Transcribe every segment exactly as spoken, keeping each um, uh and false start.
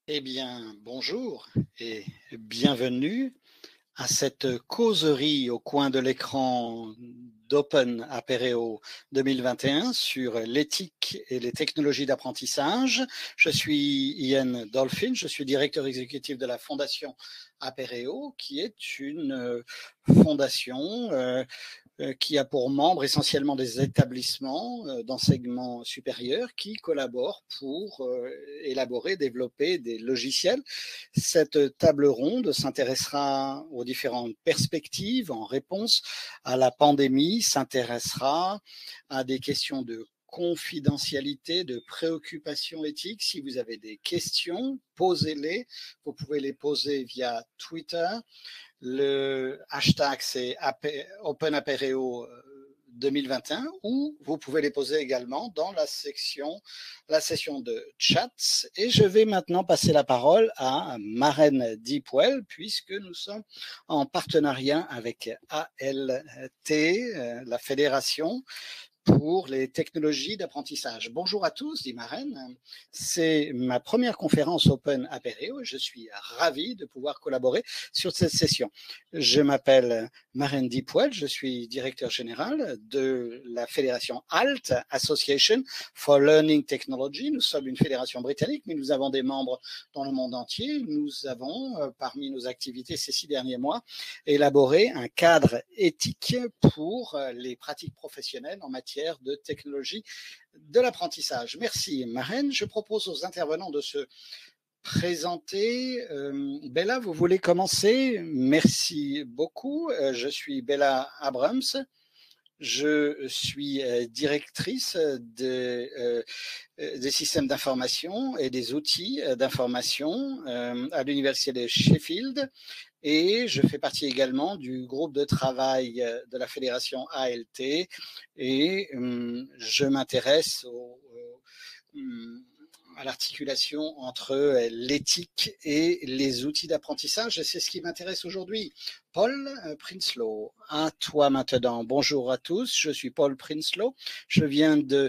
Eh bien, bonjour et bienvenue à cette causerie au coin de l'écran d'Open Apereo deux mille vingt et un sur l'éthique et les technologies d'apprentissage. Je suis Ian Dolphin, je suis directeur exécutif de la Fondation Apereo, qui est une fondation euh, qui a pour membres essentiellement des établissements d'enseignement supérieur qui collaborent pour élaborer, développer des logiciels. Cette table ronde s'intéressera aux différentes perspectives en réponse à la pandémie, s'intéressera à des questions de confidentialité, de préoccupations éthiques. Si vous avez des questions, posez-les. Vous pouvez les poser via Twitter. Le hashtag, c'est Open Apereo deux mille vingt et un, ou vous pouvez les poser également dans la section, la session de chats. Et je vais maintenant passer la parole à Maren Deepwell, puisque nous sommes en partenariat avec A L T, la fédération pour les technologies d'apprentissage. Bonjour à tous, dit Maren. C'est ma première conférence Open Apereo et je suis ravi de pouvoir collaborer sur cette session. Je m'appelle Maren Deepwell, je suis directeur général de la fédération A L T, Association for Learning Technology. Nous sommes une fédération britannique, mais nous avons des membres dans le monde entier. Nous avons, parmi nos activités ces six derniers mois, élaboré un cadre éthique pour les pratiques professionnelles en matière de technologie de l'apprentissage. Merci Maren. Je propose aux intervenants de se présenter. Euh, Bella, vous voulez commencer? Merci beaucoup. Euh, je suis Bella Abrams. Je suis directrice de, euh, des systèmes d'information et des outils d'information euh, à l'université de Sheffield. Et je fais partie également du groupe de travail de la fédération A L T et euh, je m'intéresse au, au, à l'articulation entre l'éthique et les outils d'apprentissage. Et c'est ce qui m'intéresse aujourd'hui. Paul Prinsloo, à toi maintenant. Bonjour à tous, je suis Paul Prinsloo. Je viens de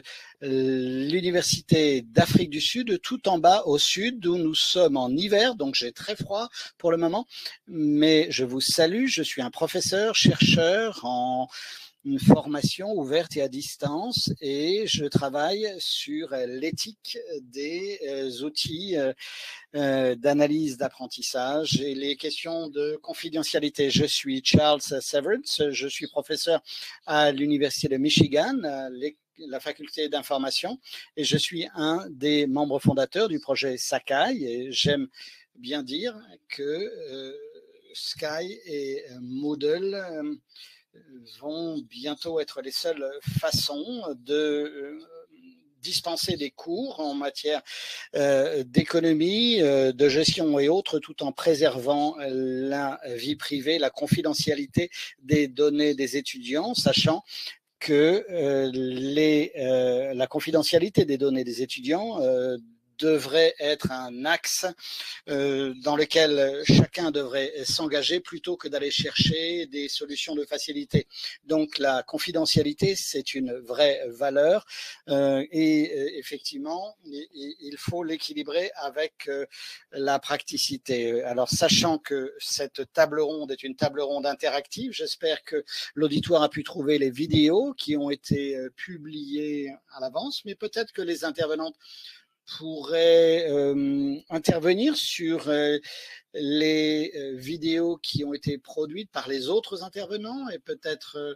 l'Université d'Afrique du Sud, tout en bas au sud, où nous sommes en hiver, donc j'ai très froid pour le moment. Mais je vous salue, je suis un professeur, chercheur en une formation ouverte et à distance et je travaille sur l'éthique des outils d'analyse d'apprentissage et les questions de confidentialité. Je suis Charles Severance, je suis professeur à l'Université de Michigan, la faculté d'information, et je suis un des membres fondateurs du projet Sakai. Et j'aime bien dire que euh, Sky et Moodle euh, vont bientôt être les seules façons de euh, dispenser des cours en matière euh, d'économie, euh, de gestion et autres, tout en préservant la vie privée, la confidentialité des données des étudiants, sachant que euh, les, euh, la confidentialité des données des étudiants euh, devrait être un axe euh, dans lequel chacun devrait s'engager plutôt que d'aller chercher des solutions de facilité. Donc la confidentialité, c'est une vraie valeur euh, et euh, effectivement, il, il faut l'équilibrer avec euh, la praticité. Alors sachant que cette table ronde est une table ronde interactive, j'espère que l'auditoire a pu trouver les vidéos qui ont été euh, publiées à l'avance, mais peut-être que les intervenantes pourrait euh, intervenir sur euh, les euh, vidéos qui ont été produites par les autres intervenants et peut-être euh,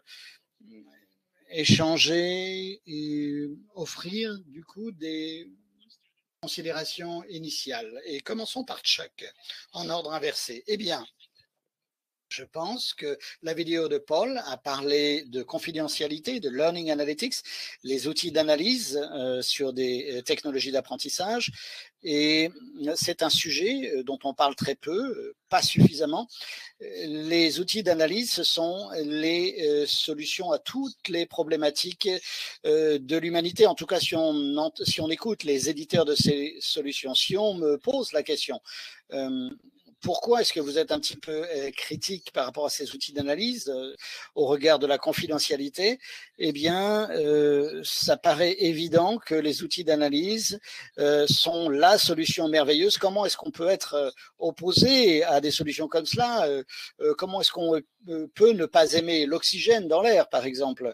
échanger et offrir du coup des considérations initiales. Et commençons par Chuck, en ordre inversé. Eh bien, je pense que la vidéo de Paul a parlé de confidentialité, de learning analytics, les outils d'analyse euh, sur des technologies d'apprentissage. Et c'est un sujet dont on parle très peu, pas suffisamment. Les outils d'analyse, ce sont les euh, solutions à toutes les problématiques euh, de l'humanité. En tout cas, si on, si on écoute les éditeurs de ces solutions, si on me pose la question, euh, pourquoi est-ce que vous êtes un petit peu critique par rapport à ces outils d'analyse au regard de la confidentialité? Eh bien, euh, ça paraît évident que les outils d'analyse euh, sont la solution merveilleuse. Comment est-ce qu'on peut être opposé à des solutions comme cela? euh, euh, Comment est-ce qu'on peut ne pas aimer l'oxygène dans l'air, par exemple?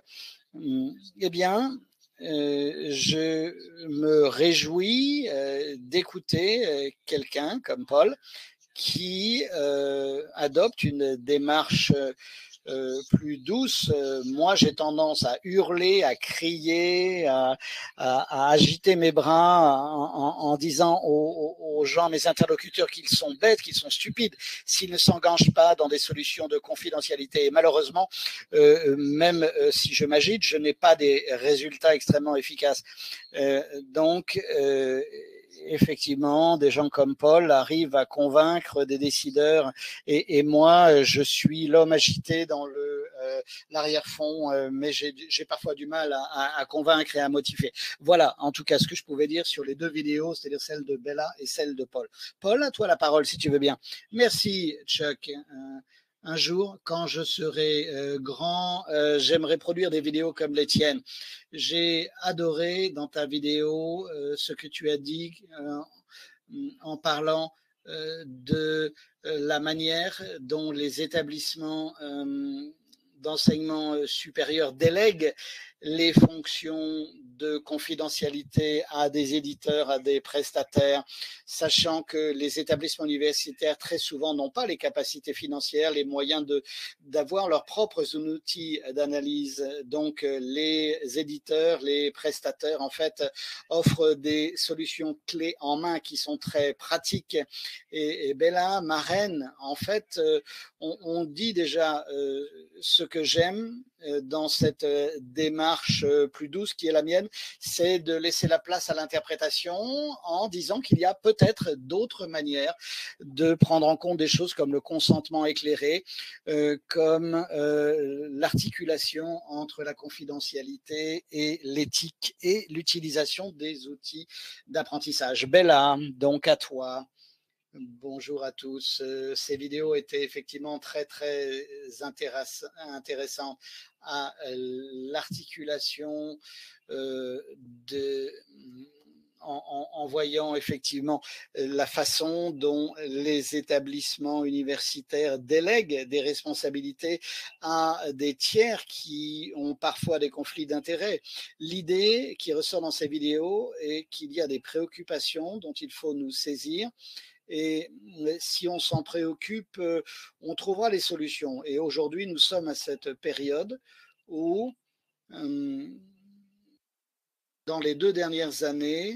Eh bien, euh, je me réjouis euh, d'écouter euh, quelqu'un comme Paul qui euh, adopte une démarche euh, plus douce. Euh, moi, j'ai tendance à hurler, à crier, à, à, à agiter mes bras en, en, en disant aux, aux gens, mes interlocuteurs, qu'ils sont bêtes, qu'ils sont stupides, s'ils ne s'engagent pas dans des solutions de confidentialité. Et malheureusement, euh, même euh, si je m'agite, je n'ai pas des résultats extrêmement efficaces. Euh, donc, euh, effectivement, des gens comme Paul arrivent à convaincre des décideurs et, et moi, je suis l'homme agité dans le euh, l'arrière-fond, euh, mais j'ai, j'ai parfois du mal à, à, à convaincre et à motiver. Voilà, en tout cas, ce que je pouvais dire sur les deux vidéos, c'est-à-dire celle de Bella et celle de Paul. Paul, à toi la parole, si tu veux bien. Merci, Chuck. Euh, un jour, quand je serai euh, grand, euh, j'aimerais produire des vidéos comme les tiennes. J'ai adoré dans ta vidéo euh, ce que tu as dit euh, en parlant euh, de euh, la manière dont les établissements euh, d'enseignement supérieur délèguent les fonctions de confidentialité à des éditeurs, à des prestataires, sachant que les établissements universitaires très souvent n'ont pas les capacités financières, les moyens de, d'avoir leurs propres outils d'analyse. Donc les éditeurs, les prestataires en fait offrent des solutions clés en main qui sont très pratiques. Et, et Bella, ma reine, en fait, on, on dit déjà euh, ce que j'aime dans cette démarche plus douce qui est la mienne, c'est de laisser la place à l'interprétation en disant qu'il y a peut-être d'autres manières de prendre en compte des choses comme le consentement éclairé, euh, comme euh, l'articulation entre la confidentialité et l'éthique et l'utilisation des outils d'apprentissage. Bella, donc à toi. Bonjour à tous. Euh, ces vidéos étaient effectivement très très intéress intéressantes à l'articulation euh, de en, en, en voyant effectivement la façon dont les établissements universitaires délèguent des responsabilités à des tiers qui ont parfois des conflits d'intérêts. L'idée qui ressort dans ces vidéos est qu'il y a des préoccupations dont il faut nous saisir. Et si on s'en préoccupe, on trouvera les solutions. Et aujourd'hui, nous sommes à cette période où, euh, dans les deux dernières années,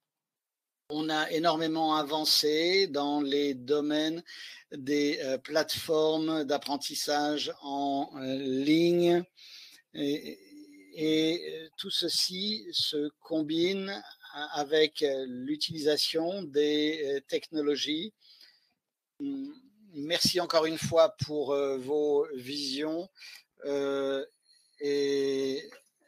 on a énormément avancé dans les domaines des euh, plateformes d'apprentissage en euh, ligne. Et, et tout ceci se combine avec l'utilisation des technologies. Merci encore une fois pour euh, vos visions euh, et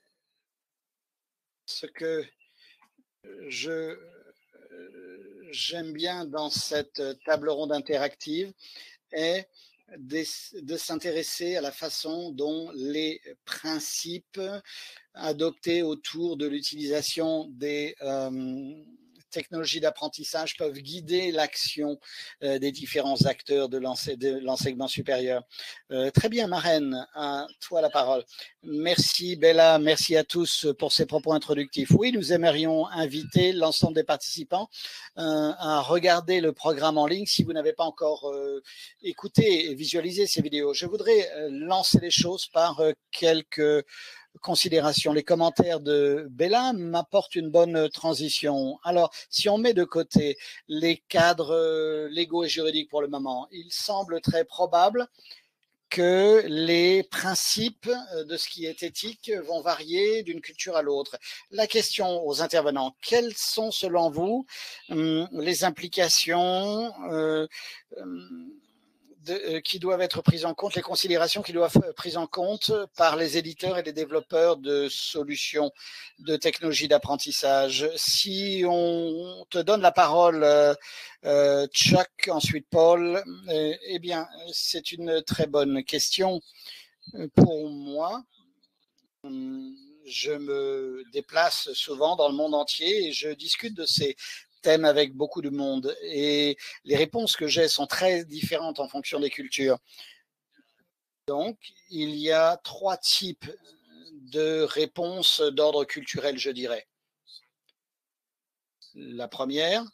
ce que je j'aime bien dans cette table ronde interactive est de, de s'intéresser à la façon dont les principes adoptés autour de l'utilisation des euh, technologies d'apprentissage peuvent guider l'action euh, des différents acteurs de l'enseignement supérieur. Euh, très bien, Marraine, à toi la parole. Merci Bella, merci à tous pour ces propos introductifs. Oui, nous aimerions inviter l'ensemble des participants euh, à regarder le programme en ligne si vous n'avez pas encore euh, écouté et visualisé ces vidéos. Je voudrais euh, lancer les choses par euh, quelques considération. Les commentaires de Bella m'apportent une bonne transition. Alors, si on met de côté les cadres légaux et juridiques pour le moment, il semble très probable que les principes de ce qui est éthique vont varier d'une culture à l'autre. La question aux intervenants, quelles sont selon vous les implications euh, de, euh, qui doivent être prises en compte, les considérations qui doivent être prises en compte par les éditeurs et les développeurs de solutions de technologie d'apprentissage. Si on te donne la parole, euh, euh, Chuck, ensuite Paul, euh, eh bien, c'est une très bonne question pour moi. Je me déplace souvent dans le monde entier et je discute de ces thèmes avec beaucoup de monde. Et les réponses que j'ai sont très différentes en fonction des cultures. Donc, il y a trois types de réponses d'ordre culturel, je dirais. La première,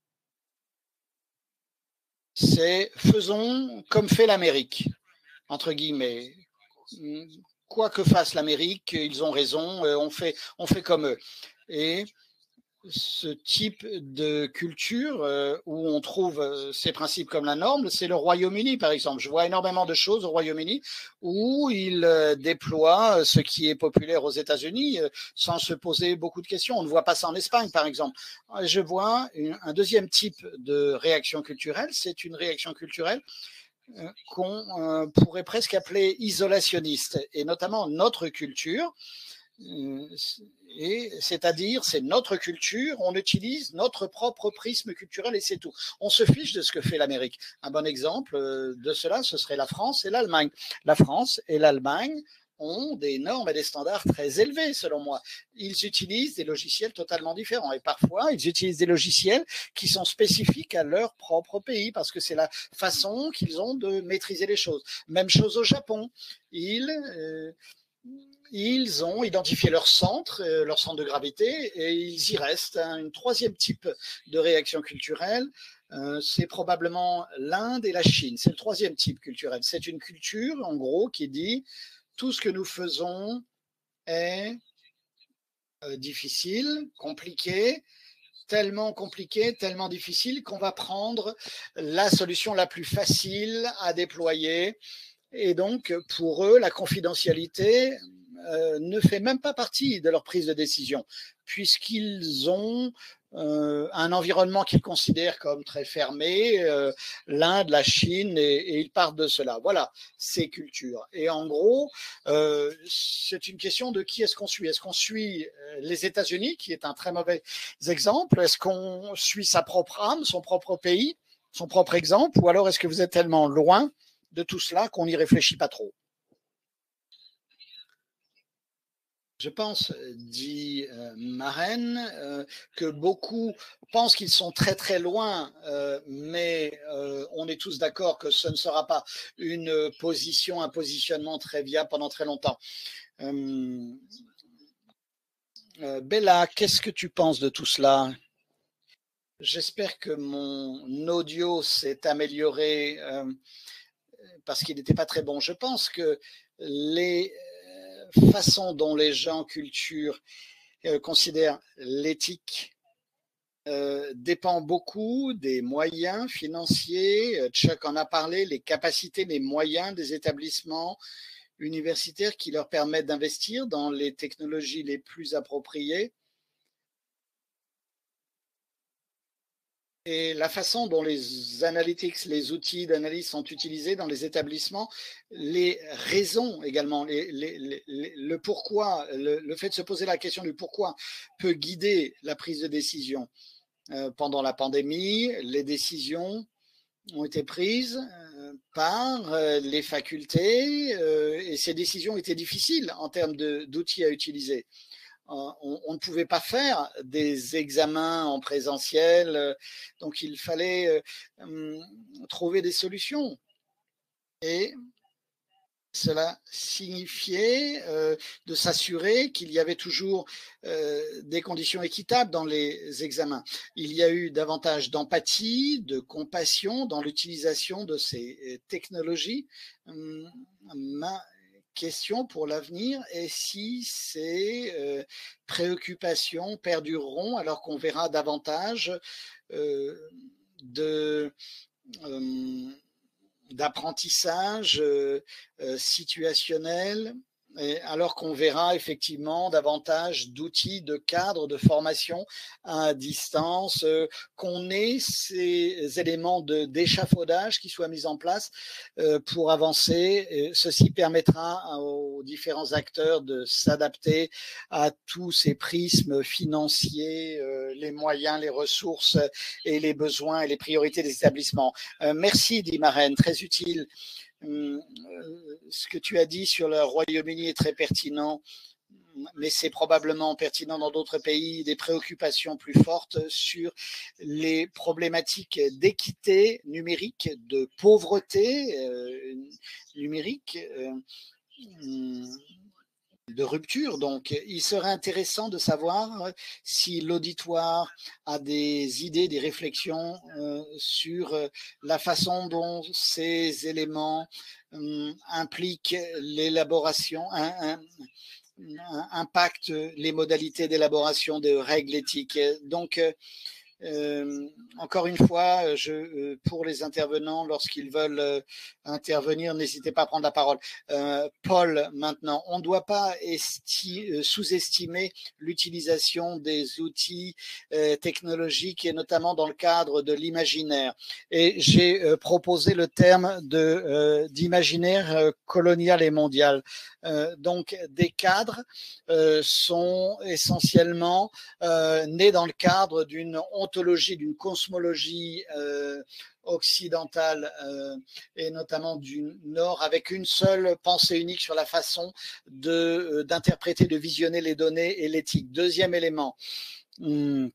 c'est faisons comme fait l'Amérique, entre guillemets. Quoi que fasse l'Amérique, ils ont raison, on fait, on fait comme eux. Et ce type de culture euh, où on trouve euh, ces principes comme la norme, c'est le Royaume-Uni, par exemple. Je vois énormément de choses au Royaume-Uni où ils euh, déploient ce qui est populaire aux États-Unis euh, sans se poser beaucoup de questions. On ne voit pas ça en Espagne, par exemple. Je vois une, un deuxième type de réaction culturelle. C'est une réaction culturelle euh, qu'on euh, pourrait presque appeler isolationniste, et notamment notre culture. Et c'est-à-dire, c'est notre culture, on utilise notre propre prisme culturel et c'est tout. On se fiche de ce que fait l'Amérique. Un bon exemple de cela, ce serait la France et l'Allemagne. La France et l'Allemagne ont des normes et des standards très élevés, selon moi. Ils utilisent des logiciels totalement différents et parfois, ils utilisent des logiciels qui sont spécifiques à leur propre pays parce que c'est la façon qu'ils ont de maîtriser les choses. Même chose au Japon. Ils... Euh, Ils ont identifié leur centre, leur centre de gravité, et ils y restent. Un troisième type de réaction culturelle, c'est probablement l'Inde et la Chine. C'est le troisième type culturel. C'est une culture, en gros, qui dit tout ce que nous faisons est difficile, compliqué, tellement compliqué, tellement difficile qu'on va prendre la solution la plus facile à déployer. Et donc, pour eux, la confidentialité euh, ne fait même pas partie de leur prise de décision, puisqu'ils ont euh, un environnement qu'ils considèrent comme très fermé, euh, l'Inde, la Chine, et, et ils partent de cela. Voilà, ces cultures. Et en gros, euh, c'est une question de qui est-ce qu'on suit. Est-ce qu'on suit les États-Unis, qui est un très mauvais exemple? Est-ce qu'on suit sa propre âme, son propre pays, son propre exemple? Ou alors est-ce que vous êtes tellement loin de tout cela qu'on n'y réfléchit pas trop? Je pense, dit euh, Maren, euh, que beaucoup pensent qu'ils sont très très loin, euh, mais euh, on est tous d'accord que ce ne sera pas une position, un positionnement très viable pendant très longtemps. Euh, euh, Bella, qu'est-ce que tu penses de tout cela? J'espère que mon audio s'est amélioré euh, parce qu'il n'était pas très bon. Je pense que les façons dont les gens culture euh, considèrent l'éthique euh, dépend beaucoup des moyens financiers. Chuck en a parlé, les capacités, les moyens des établissements universitaires qui leur permettent d'investir dans les technologies les plus appropriées. Et la façon dont les analytics, les outils d'analyse sont utilisés dans les établissements, les raisons également, les, les, les, le pourquoi, le, le fait de se poser la question du pourquoi peut guider la prise de décision. Euh, pendant la pandémie, les décisions ont été prises euh, par euh, les facultés euh, et ces décisions étaient difficiles en termes d'outils à utiliser. On, on ne pouvait pas faire des examens en présentiel, donc il fallait euh, trouver des solutions. Et cela signifiait euh, de s'assurer qu'il y avait toujours euh, des conditions équitables dans les examens. Il y a eu davantage d'empathie, de compassion dans l'utilisation de ces technologies. Ma question pour l'avenir est si ces euh, préoccupations perdureront alors qu'on verra davantage euh, de euh, d'apprentissage euh, euh, situationnel Et alors qu'on verra effectivement davantage d'outils, de cadres, de formation à distance, euh, qu'on ait ces éléments de, d'échafaudage qui soient mis en place euh, pour avancer. Et ceci permettra aux différents acteurs de s'adapter à tous ces prismes financiers, euh, les moyens, les ressources et les besoins et les priorités des établissements. Euh, merci, dit Maren, très utile. Ce que tu as dit sur le Royaume-Uni est très pertinent, mais c'est probablement pertinent dans d'autres pays, des préoccupations plus fortes sur les problématiques d'équité numérique, de pauvreté euh, numérique, euh, de rupture. Donc, il serait intéressant de savoir si l'auditoire a des idées, des réflexions euh, sur la façon dont ces éléments euh, impliquent l'élaboration, un, un, un, impactent les modalités d'élaboration de règles éthiques. Donc, Euh, encore une fois, je, euh, pour les intervenants, lorsqu'ils veulent euh, intervenir, n'hésitez pas à prendre la parole. Euh, Paul, maintenant, on ne doit pas esti- sous-estimer l'utilisation des outils euh, technologiques et notamment dans le cadre de l'imaginaire. Et j'ai euh, proposé le terme de, euh, d'imaginaire euh, colonial et mondial. Euh, donc, des cadres euh, sont essentiellement euh, nés dans le cadre d'une ontologie, d'une cosmologie euh, occidentale euh, et notamment du Nord, avec une seule pensée unique sur la façon de, euh, d'interpréter, de visionner les données et l'éthique. Deuxième élément. Hum,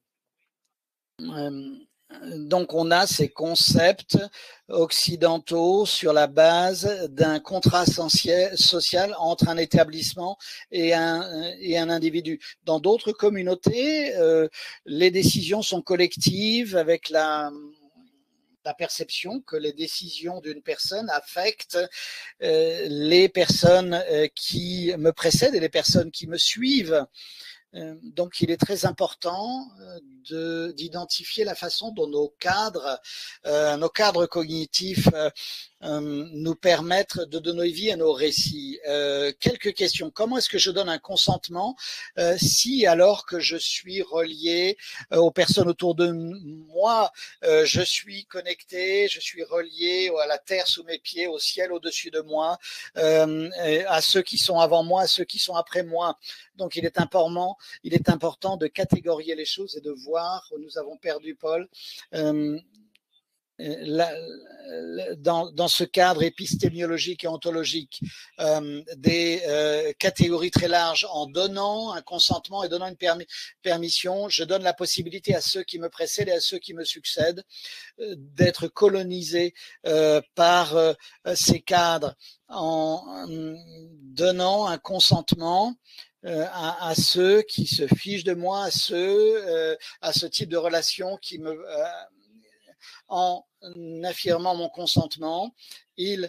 euh, donc, on a ces concepts occidentaux sur la base d'un contrat social entre un établissement et un, et un individu. Dans d'autres communautés, euh, les décisions sont collectives avec la, la perception que les décisions d'une personne affectent euh, les personnes euh, qui me précèdent et les personnes qui me suivent. Donc, il est très important de, d'identifier la façon dont nos cadres, euh, nos cadres cognitifs euh, euh, nous permettent de donner vie à nos récits. Euh, quelques questions. Comment est-ce que je donne un consentement euh, si, alors que je suis relié euh, aux personnes autour de moi, euh, je suis connecté, je suis relié à la terre sous mes pieds, au ciel au-dessus de moi, euh, à ceux qui sont avant moi, à ceux qui sont après moi. Donc, il est important, il est important de catégoriser les choses et de voir, nous avons perdu Paul, euh, la, la, dans, dans ce cadre épistémiologique et ontologique, euh, des euh, catégories très larges en donnant un consentement et donnant une permi permission. Je donne la possibilité à ceux qui me précèdent et à ceux qui me succèdent euh, d'être colonisés euh, par euh, ces cadres en euh, donnant un consentement Euh, à, à ceux qui se fichent de moi, à ceux, euh, à ce type de relation qui me, euh, en affirmant mon consentement, ils,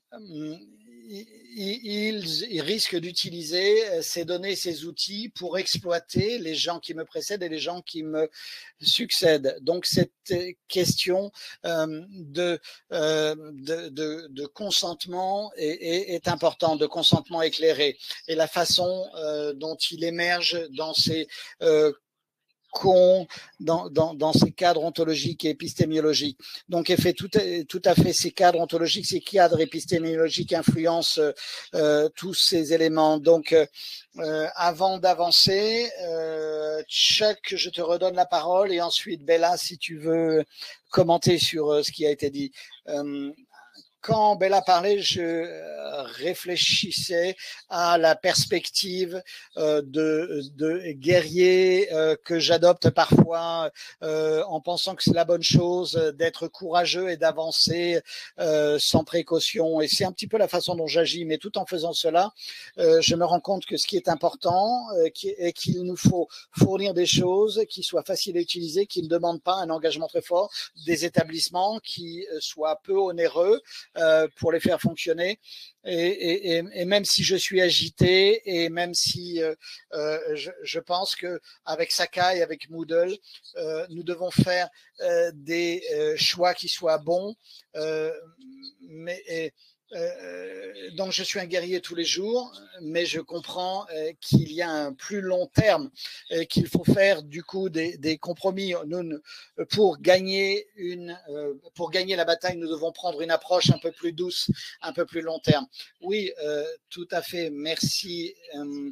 ils, ils risquent d'utiliser ces données, ces outils pour exploiter les gens qui me précèdent et les gens qui me succèdent. Donc cette question euh, de, euh, de, de, de consentement est, est, est importante, de consentement éclairé, et la façon euh, dont il émerge dans ces euh, Qu'on, dans, dans, dans ces cadres ontologiques et épistémiologiques. Donc, fait, tout, tout à fait, ces cadres ontologiques, ces cadres épistémiologiques influencent euh, tous ces éléments. Donc, euh, avant d'avancer, euh, Chuck, je te redonne la parole, et ensuite, Bella, si tu veux commenter sur euh, ce qui a été dit. Euh, Quand Bella parlait, je réfléchissais à la perspective euh, de, de guerrier euh, que j'adopte parfois euh, en pensant que c'est la bonne chose d'être courageux et d'avancer euh, sans précaution. Et c'est un petit peu la façon dont j'agis, mais tout en faisant cela, euh, je me rends compte que ce qui est important euh, est qu'il nous faut fournir des choses qui soient faciles à utiliser, qui ne demandent pas un engagement très fort, des établissements qui soient peu onéreux, Euh, pour les faire fonctionner. Et, et, et même si je suis agité, et même si euh, euh, je, je pense que avec Sakai, avec Moodle, euh, nous devons faire euh, des euh, choix qui soient bons, euh, mais et, Euh, donc je suis un guerrier tous les jours, mais je comprends euh, qu'il y a un plus long terme, euh, qu'il faut faire du coup des, des compromis. Nous, pour gagner une, euh, pour gagner la bataille, nous devons prendre une approche un peu plus douce, un peu plus long terme. Oui, euh, tout à fait. Merci. Euh,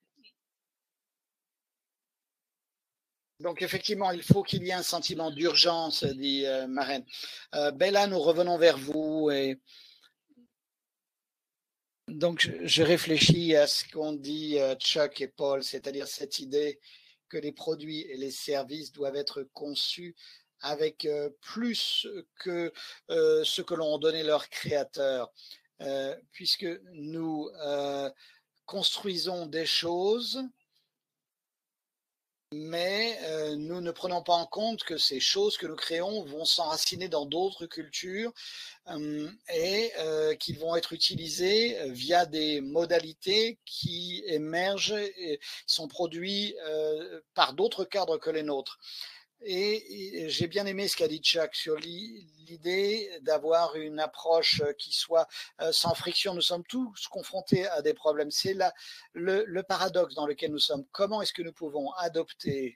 Donc effectivement, il faut qu'il y ait un sentiment d'urgence, dit euh, Maren. Euh, Bella, nous revenons vers vous et donc, je, je réfléchis à ce qu'ont dit euh, Chuck et Paul, c'est-à-dire cette idée que les produits et les services doivent être conçus avec euh, plus que euh, ce que l'on donnait leurs créateurs, euh, puisque nous euh, construisons des choses, mais euh, nous ne prenons pas en compte que ces choses que nous créons vont s'enraciner dans d'autres cultures euh, et euh, qu'ils vont être utilisés via des modalités qui émergent et sont produits euh, par d'autres cadres que les nôtres. Et, et j'ai bien aimé ce qu'a dit Chuck sur l'idée d'avoir une approche qui soit euh, sans friction. Nous sommes tous confrontés à des problèmes. C'est là le, le paradoxe dans lequel nous sommes. Comment est-ce que nous pouvons adopter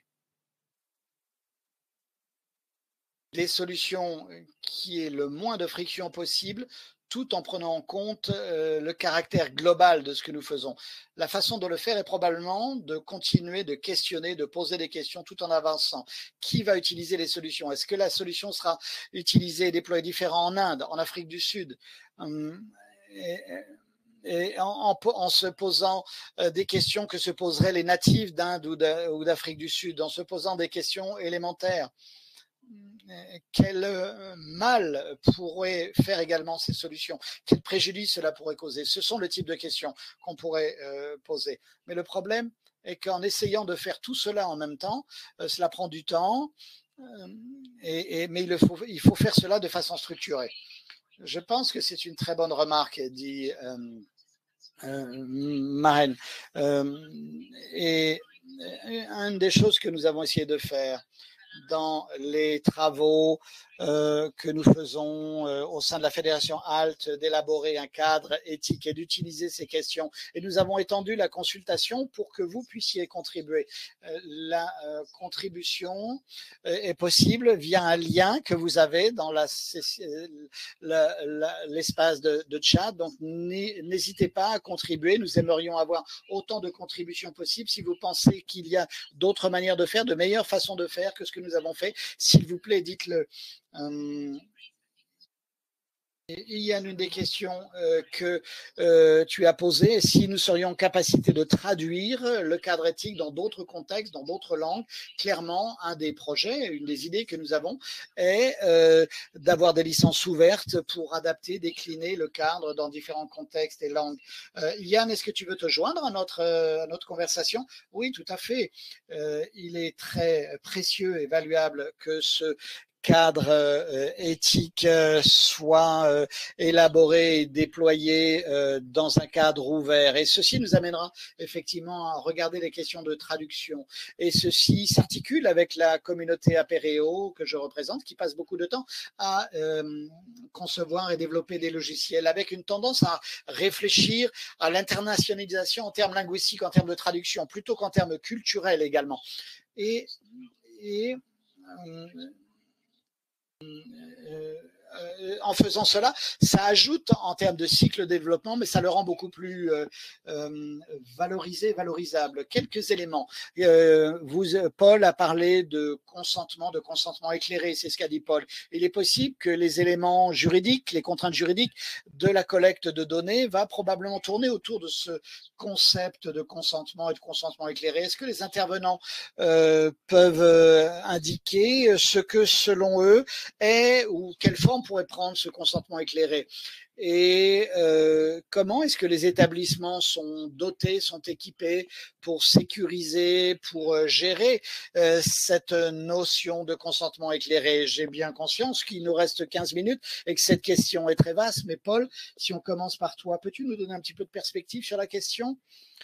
les solutions qui aient le moins de friction possible, tout en prenant en compte euh, le caractère global de ce que nous faisons. La façon de le faire est probablement de continuer de questionner, de poser des questions tout en avançant. Qui va utiliser les solutions? Est-ce que la solution sera utilisée et déployée différemment en Inde, en Afrique du Sud? Hum, et, et en, en, en se posant euh, des questions que se poseraient les natifs d'Inde ou d'Afrique du Sud, en se posant des questions élémentaires. Quel mal pourrait faire également ces solutions? Quel préjudice cela pourrait causer? Ce sont le type de questions qu'on pourrait euh, poser. Mais le problème est qu'en essayant de faire tout cela en même temps, euh, cela prend du temps, euh, et, et, mais il faut, il faut faire cela de façon structurée. Je pense que c'est une très bonne remarque, dit euh, euh, Maren. Euh, et une des choses que nous avons essayé de faire dans les travaux euh, que nous faisons euh, au sein de la Fédération HALT, d'élaborer un cadre éthique et d'utiliser ces questions. Et nous avons étendu la consultation pour que vous puissiez contribuer. Euh, la euh, contribution euh, est possible via un lien que vous avez dans l'espace de, de chat. Donc, n'hésitez pas à contribuer. Nous aimerions avoir autant de contributions possibles. Si vous pensez qu'il y a d'autres manières de faire, de meilleures façons de faire que ce que nous avons fait, s'il vous plaît, dites-le. Euh, Il y a une des questions euh, que euh, tu as posées, si nous serions en capacité de traduire le cadre éthique dans d'autres contextes, dans d'autres langues. Clairement, un des projets, une des idées que nous avons est euh, d'avoir des licences ouvertes pour adapter, décliner le cadre dans différents contextes et langues. Euh, Yann, est-ce que tu veux te joindre à notre, à notre conversation? Oui, tout à fait. Euh, il est très précieux et valuable que ce cadre euh, éthique euh, soit euh, élaboré et déployé euh, dans un cadre ouvert. Et ceci nous amènera effectivement à regarder les questions de traduction. Et ceci s'articule avec la communauté Apereo que je représente, qui passe beaucoup de temps à euh, concevoir et développer des logiciels, avec une tendance à réfléchir à l'internationalisation en termes linguistiques, en termes de traduction, plutôt qu'en termes culturels également. Et, et euh, Euh, euh, en faisant cela, ça ajoute en termes de cycle de développement, mais ça le rend beaucoup plus euh, euh, valorisé, valorisable. Quelques éléments. Euh, vous, Paul a parlé de consentement, de consentement éclairé, c'est ce qu'a dit Paul. Il est possible que les éléments juridiques, les contraintes juridiques de la collecte de données va probablement tourner autour de ce concept de consentement et de consentement éclairé. Est-ce que les intervenants euh, peuvent euh, indiquer ce que, selon eux, est ou quelle forme pourrait prendre ce consentement éclairé? Et euh, comment est-ce que les établissements sont dotés, sont équipés pour sécuriser, pour euh, gérer euh, cette notion de consentement éclairé? J'ai bien conscience qu'il nous reste quinze minutes et que cette question est très vaste, mais Paul, si on commence par toi, peux-tu nous donner un petit peu de perspective sur la question?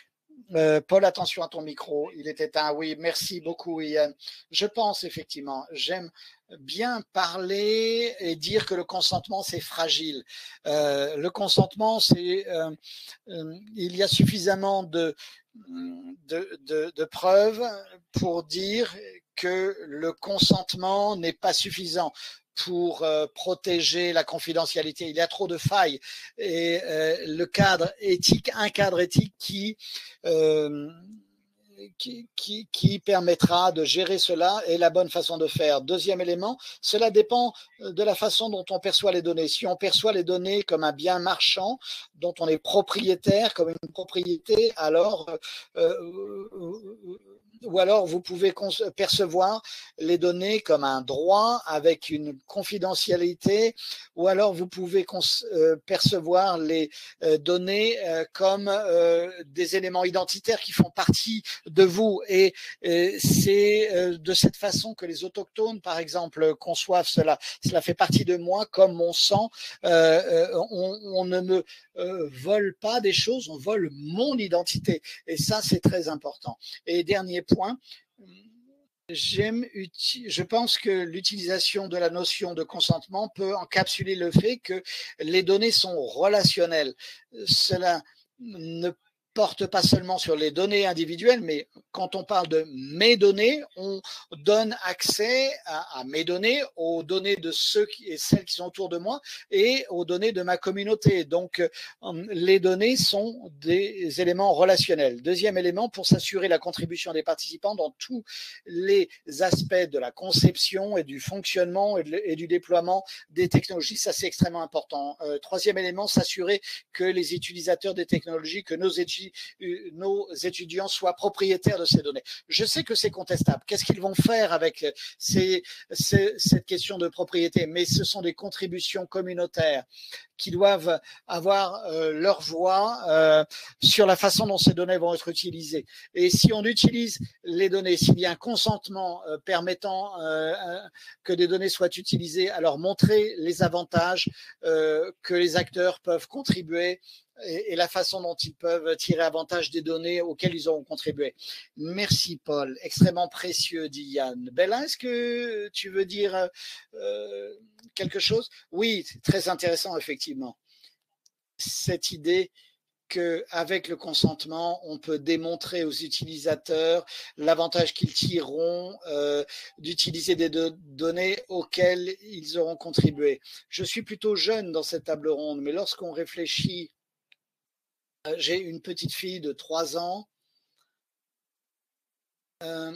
Euh, Paul, attention à ton micro, il est éteint. Oui, merci beaucoup, Ian. Je pense effectivement, j'aime bien parler et dire que le consentement, c'est fragile. Euh, le consentement, c'est euh, euh, il y a suffisamment de, de, de, de preuves pour dire que le consentement n'est pas suffisant pour euh, protéger la confidentialité. Il y a trop de failles et euh, le cadre éthique, un cadre éthique qui, euh, qui, qui, qui permettra de gérer cela est la bonne façon de faire. Deuxième élément, cela dépend de la façon dont on perçoit les données. Si on perçoit les données comme un bien marchand dont on est propriétaire, comme une propriété, alors euh, euh, ou alors vous pouvez percevoir les données comme un droit avec une confidentialité, ou alors vous pouvez euh, percevoir les euh, données euh, comme euh, des éléments identitaires qui font partie de vous. Et euh, c'est euh, de cette façon que les autochtones, par exemple, conçoivent cela. Cela fait partie de moi comme mon sang. Euh, on, on ne me euh, vole pas des choses, on vole mon identité. Et ça, c'est très important. Et dernier point, j'aime, je pense que l'utilisation de la notion de consentement peut encapsuler le fait que les données sont relationnelles. Cela ne porte pas seulement sur les données individuelles, mais quand on parle de mes données, on donne accès à, à mes données, aux données de ceux qui, et celles qui sont autour de moi et aux données de ma communauté. Donc, les données sont des éléments relationnels. Deuxième élément, pour s'assurer la contribution des participants dans tous les aspects de la conception et du fonctionnement et, de, et du déploiement des technologies, ça c'est extrêmement important. Euh, troisième élément, s'assurer que les utilisateurs des technologies, que nos étudiants nos étudiants soient propriétaires de ces données. Je sais que c'est contestable. Qu'est-ce qu'ils vont faire avec ces, ces, cette question de propriété? Mais ce sont des contributions communautaires qui doivent avoir euh, leur voix euh, sur la façon dont ces données vont être utilisées. Et si on utilise les données, s'il y a un consentement euh, permettant euh, que des données soient utilisées, alors montrer les avantages euh, que les acteurs peuvent contribuer et la façon dont ils peuvent tirer avantage des données auxquelles ils auront contribué. Merci Paul, extrêmement précieux, dit Yann. Bella, est-ce que tu veux dire euh, quelque chose? Oui, très intéressant effectivement. Cette idée qu'avec le consentement, on peut démontrer aux utilisateurs l'avantage qu'ils tireront euh, d'utiliser des do données auxquelles ils auront contribué. Je suis plutôt jeune dans cette table ronde, mais lorsqu'on réfléchit, j'ai une petite fille de trois ans. Euh,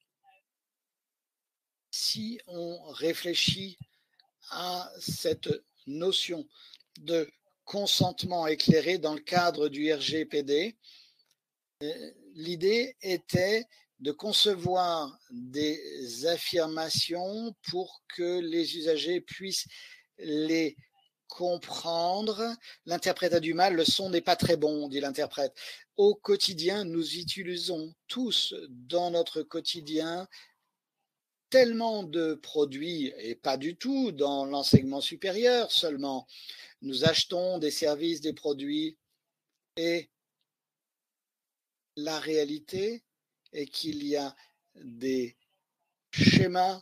si on réfléchit à cette notion de consentement éclairé dans le cadre du R G P D, euh, l'idée était de concevoir des affirmations pour que les usagers puissent les comprendre. L'interprète a du mal, le son n'est pas très bon, dit l'interprète. Au quotidien, nous utilisons tous dans notre quotidien tellement de produits, et pas du tout dans l'enseignement supérieur seulement. Nous achetons des services, des produits, et la réalité est qu'il y a des schémas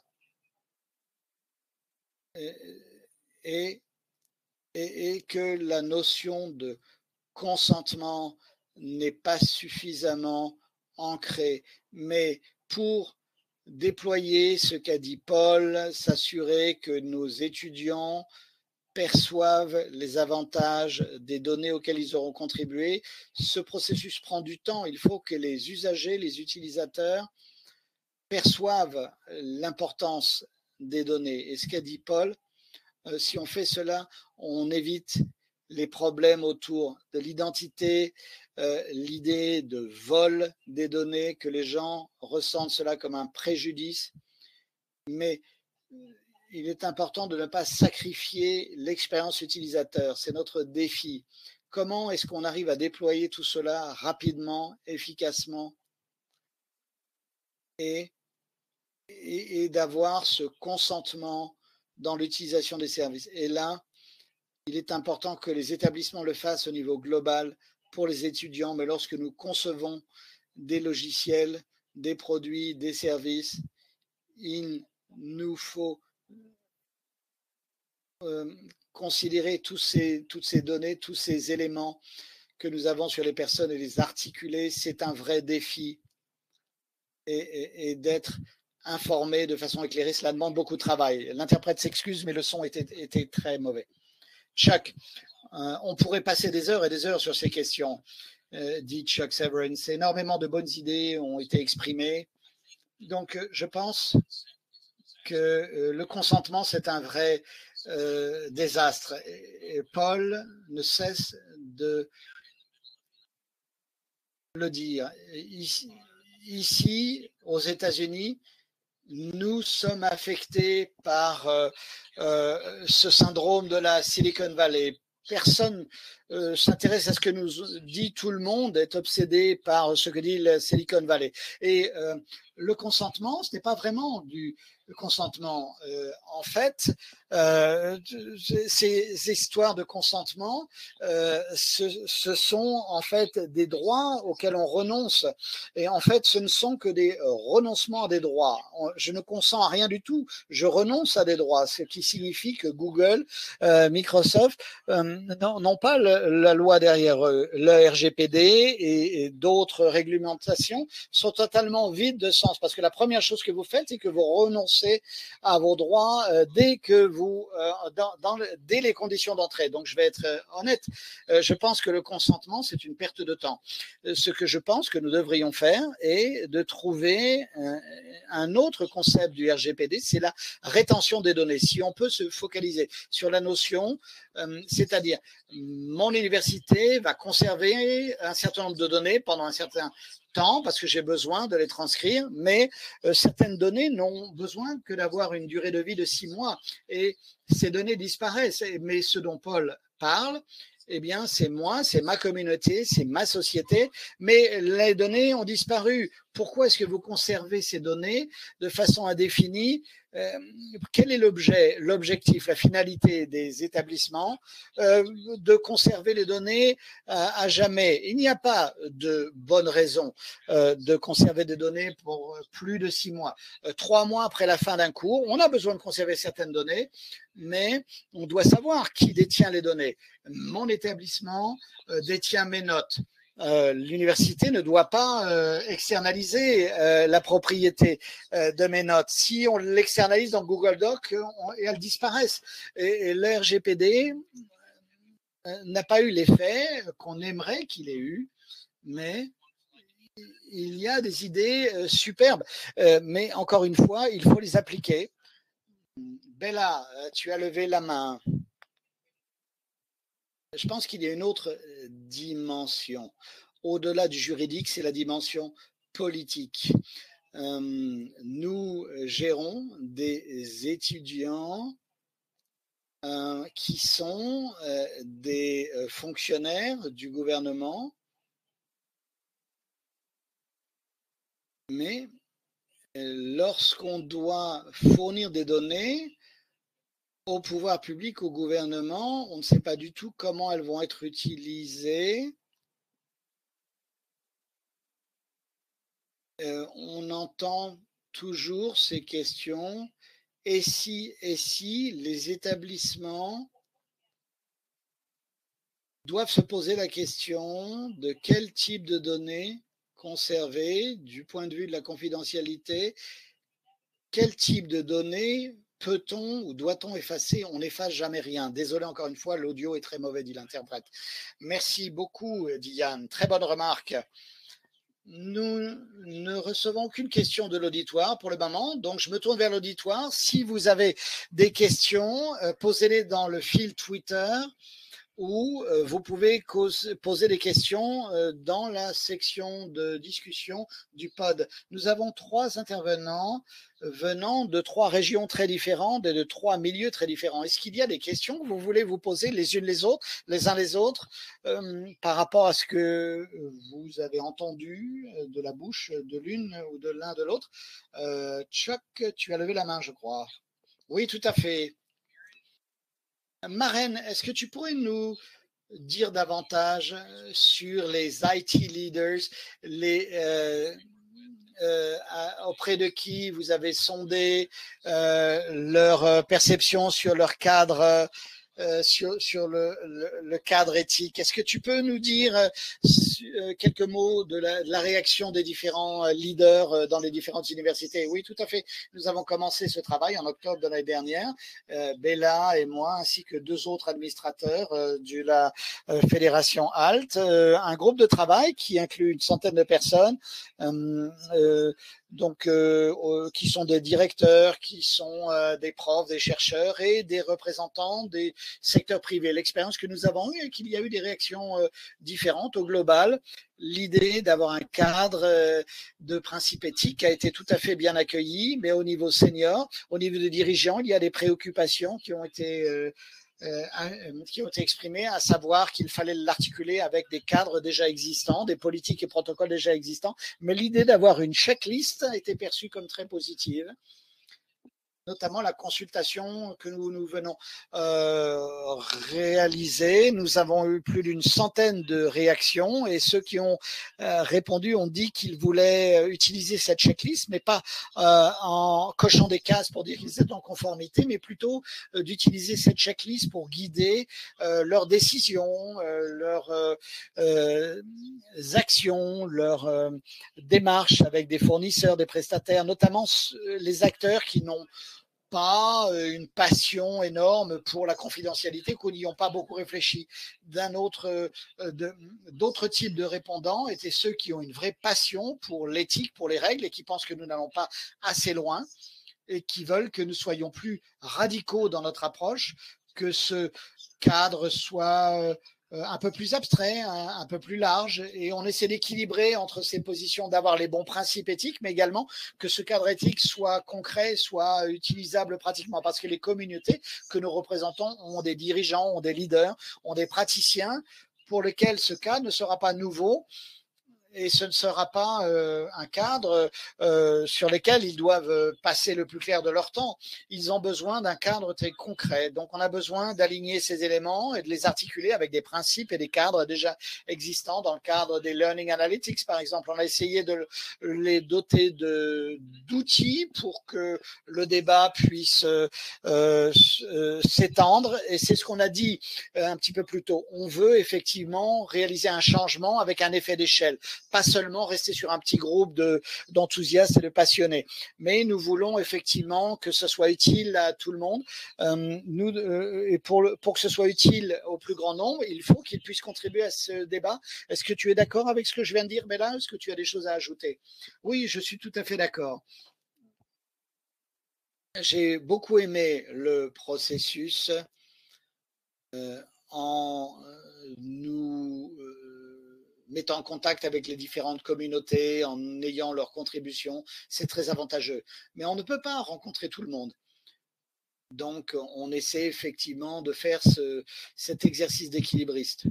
et, et Et, et que la notion de consentement n'est pas suffisamment ancrée. Mais pour déployer ce qu'a dit Paul, s'assurer que nos étudiants perçoivent les avantages des données auxquelles ils auront contribué, ce processus prend du temps. Il faut que les usagers, les utilisateurs perçoivent l'importance des données. Et ce qu'a dit Paul, Euh, si on fait cela, on évite les problèmes autour de l'identité, euh, l'idée de vol des données, que les gens ressentent cela comme un préjudice. Mais il est important de ne pas sacrifier l'expérience utilisateur. C'est notre défi. Comment est-ce qu'on arrive à déployer tout cela rapidement, efficacement et, et, et d'avoir ce consentement dans l'utilisation des services. Et là, il est important que les établissements le fassent au niveau global pour les étudiants, mais lorsque nous concevons des logiciels, des produits, des services, il nous faut euh, considérer tous ces, toutes ces données, tous ces éléments que nous avons sur les personnes et les articuler. C'est un vrai défi et, et, et d'être informé de façon éclairée, cela demande beaucoup de travail. L'interprète s'excuse, mais le son était, était très mauvais. Chuck, euh, on pourrait passer des heures et des heures sur ces questions, euh, dit Chuck Severance. Énormément de bonnes idées ont été exprimées. Donc, euh, je pense que euh, le consentement, c'est un vrai euh, désastre. Et, et Paul ne cesse de le dire. Ici, ici aux États-Unis, nous sommes affectés par euh, euh, ce syndrome de la Silicon Valley. Personne euh, s'intéresse à ce que nous dit tout le monde, est obsédé par ce que dit la Silicon Valley. Et euh, le consentement, ce n'est pas vraiment du consentement. Euh, en fait, euh, ces histoires de consentement, euh, ce, ce sont en fait des droits auxquels on renonce. Et en fait, ce ne sont que des renoncements à des droits. Je ne consens à rien du tout. Je renonce à des droits, ce qui signifie que Google, euh, Microsoft euh, n'ont pas le, la loi derrière eux. Le R G P D et, et d'autres réglementations sont totalement vides de sens parce que la première chose que vous faites, c'est que vous renoncez à vos droits euh, dès que vous, euh, dans, dans le, dès les conditions d'entrée. Donc, je vais être euh, honnête. Euh, je pense que le consentement, c'est une perte de temps. Euh, ce que je pense que nous devrions faire est de trouver un, un autre concept du R G P D, c'est la rétention des données. Si on peut se focaliser sur la notion, euh, c'est-à-dire mon université va conserver un certain nombre de données pendant un certain temps parce que j'ai besoin de les transcrire, mais euh, certaines données n'ont besoin que d'avoir une durée de vie de six mois et ces données disparaissent. Mais ce dont Paul parle, eh bien, c'est moi, c'est ma communauté, c'est ma société, mais les données ont disparu. Pourquoi est-ce que vous conservez ces données de façon indéfinie? Euh, quel est l'objet, l'objectif, la finalité des établissements euh, de conserver les données à, à jamais? Il n'y a pas de bonne raison euh, de conserver des données pour plus de six mois. Euh, trois mois après la fin d'un cours, on a besoin de conserver certaines données, mais on doit savoir qui détient les données. Mon établissement euh, détient mes notes. Euh, l'université ne doit pas euh, externaliser euh, la propriété euh, de mes notes. Si on l'externalise dans Google Doc, on, et elles disparaissent. Et, et le R G P D euh, n'a pas eu l'effet qu'on aimerait qu'il ait eu, mais il y a des idées euh, superbes. Euh, mais encore une fois, il faut les appliquer. Bella, tu as levé la main. Je pense qu'il y a une autre dimension. Au-delà du juridique, c'est la dimension politique. Euh, nous gérons des étudiants euh, qui sont euh, des fonctionnaires du gouvernement, mais lorsqu'on doit fournir des données au pouvoir public, au gouvernement, on ne sait pas du tout comment elles vont être utilisées. Euh, on entend toujours ces questions. Et si, et si les établissements doivent se poser la question de quel type de données conserver du point de vue de la confidentialité, quel type de données peut-on ou doit-on effacer? On n'efface jamais rien. Désolé encore une fois, l'audio est très mauvais, dit l'interprète. Merci beaucoup, Diane. Très bonne remarque. Nous ne recevons aucune question de l'auditoire pour le moment, donc je me tourne vers l'auditoire. Si vous avez des questions, euh, posez-les dans le fil Twitter ou euh, vous pouvez cause, poser des questions euh, dans la section de discussion du pod. Nous avons trois intervenants venant de trois régions très différentes et de trois milieux très différents. Est-ce qu'il y a des questions que vous voulez vous poser les unes les autres, les uns les autres, euh, par rapport à ce que vous avez entendu de la bouche de l'une ou de l'un de l'autre? euh, Chuck, tu as levé la main, je crois. Oui, tout à fait. Marraine, est-ce que tu pourrais nous dire davantage sur les I T leaders, les, euh, euh, auprès de qui vous avez sondé euh, leur perception sur leur cadre, euh, sur, sur le, le, le cadre éthique. Est-ce que tu peux nous dire euh, quelques mots de la, de la réaction des différents leaders dans les différentes universités? Oui, tout à fait. Nous avons commencé ce travail en octobre de l'année dernière, euh, Bella et moi, ainsi que deux autres administrateurs euh, de la euh, fédération A L T, euh, un groupe de travail qui inclut une centaine de personnes, euh, euh, donc euh, qui sont des directeurs, qui sont euh, des profs, des chercheurs et des représentants des secteurs privés. L'expérience que nous avons eue est qu'il y a eu des réactions euh, différentes au global. L'idée d'avoir un cadre euh, de principes éthiques a été tout à fait bien accueillie, mais au niveau senior, au niveau des dirigeants, il y a des préoccupations qui ont été euh, Euh, qui ont été exprimés, à savoir qu'il fallait l'articuler avec des cadres déjà existants, des politiques et protocoles déjà existants, mais l'idée d'avoir une checklist a été perçue comme très positive, notamment la consultation que nous, nous venons euh, réaliser. Nous avons eu plus d'une centaine de réactions et ceux qui ont euh, répondu ont dit qu'ils voulaient utiliser cette checklist, mais pas euh, en cochant des cases pour dire qu'ils étaient en conformité, mais plutôt euh, d'utiliser cette checklist pour guider euh, leurs décisions, euh, leurs euh, actions, leurs euh, démarches avec des fournisseurs, des prestataires, notamment les acteurs qui n'ont pas une passion énorme pour la confidentialité, qu'on n'y ont pas beaucoup réfléchi. D'un autre, d'autres types de répondants étaient ceux qui ont une vraie passion pour l'éthique, pour les règles et qui pensent que nous n'allons pas assez loin et qui veulent que nous soyons plus radicaux dans notre approche, que ce cadre soit un peu plus abstrait, un, un peu plus large, et on essaie d'équilibrer entre ces positions, d'avoir les bons principes éthiques, mais également que ce cadre éthique soit concret, soit utilisable pratiquement, parce que les communautés que nous représentons ont des dirigeants, ont des leaders, ont des praticiens pour lesquels ce cadre ne sera pas nouveau, et ce ne sera pas euh, un cadre euh, sur lequel ils doivent passer le plus clair de leur temps. Ils ont besoin d'un cadre très concret. Donc, on a besoin d'aligner ces éléments et de les articuler avec des principes et des cadres déjà existants. Dans le cadre des Learning Analytics, par exemple, on a essayé de les doter de, d'outils pour que le débat puisse euh, euh, s'étendre. Et c'est ce qu'on a dit euh, un petit peu plus tôt. On veut effectivement réaliser un changement avec un effet d'échelle. Pas seulement rester sur un petit groupe de, d'enthousiastes et de passionnés, mais nous voulons effectivement que ce soit utile à tout le monde. Euh, nous, euh, et pour, le, pour que ce soit utile au plus grand nombre, il faut qu'ils puissent contribuer à ce débat. Est-ce que tu es d'accord avec ce que je viens de dire, Bella? Est-ce que tu as des choses à ajouter? Oui, je suis tout à fait d'accord. J'ai beaucoup aimé le processus euh, en euh, nous euh, mettant en contact avec les différentes communautés, en ayant leurs contributions, c'est très avantageux. Mais on ne peut pas rencontrer tout le monde. Donc, on essaie effectivement de faire ce, cet exercice d'équilibriste.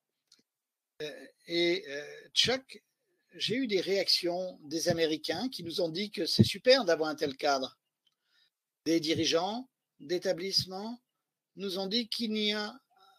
Et Chuck, j'ai eu des réactions des Américains qui nous ont dit que c'est super d'avoir un tel cadre. Des dirigeants d'établissements nous ont dit qu'il n'y a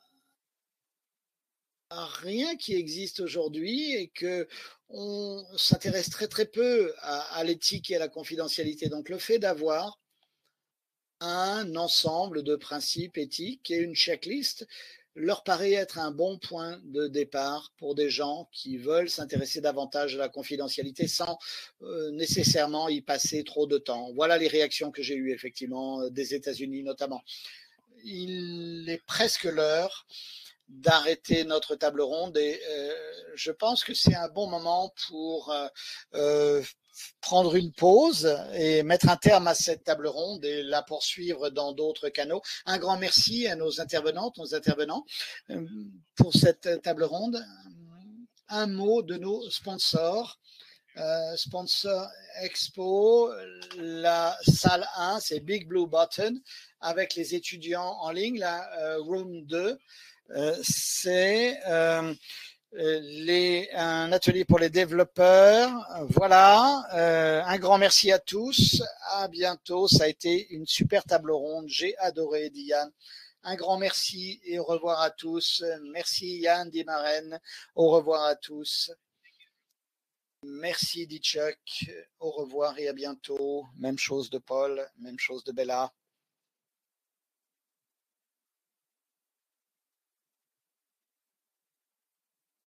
rien qui existe aujourd'hui et que on s'intéresse très très peu à, à l'éthique et à la confidentialité. Donc le fait d'avoir un ensemble de principes éthiques et une checklist leur paraît être un bon point de départ pour des gens qui veulent s'intéresser davantage à la confidentialité sans euh, nécessairement y passer trop de temps. Voilà les réactions que j'ai eues effectivement des États-Unis notamment. Il est presque l'heure d'arrêter notre table ronde et euh, je pense que c'est un bon moment pour euh, euh, prendre une pause et mettre un terme à cette table ronde et la poursuivre dans d'autres canaux. Un grand merci à nos intervenantes, nos intervenants euh, pour cette table ronde. Un mot de nos sponsors. Euh, sponsor Expo, la salle un, c'est Big Blue Button avec les étudiants en ligne, la euh, Room deux. Euh, c'est euh, les, un atelier pour les développeurs. Voilà, euh, un grand merci à tous. À bientôt. Ça a été une super table ronde. J'ai adoré, Diane. Un grand merci et au revoir à tous. Merci Yann Dimaren. Au revoir à tous. Merci dit Chuck. Au revoir et à bientôt. Même chose de Paul, même chose de Bella.